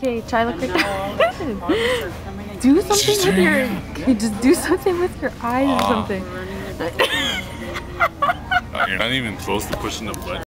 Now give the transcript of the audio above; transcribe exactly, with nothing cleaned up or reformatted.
Okay, try look like that. Do something with your. Okay, just do something with your eyes or something. Oh, you're not even close to pushing the button.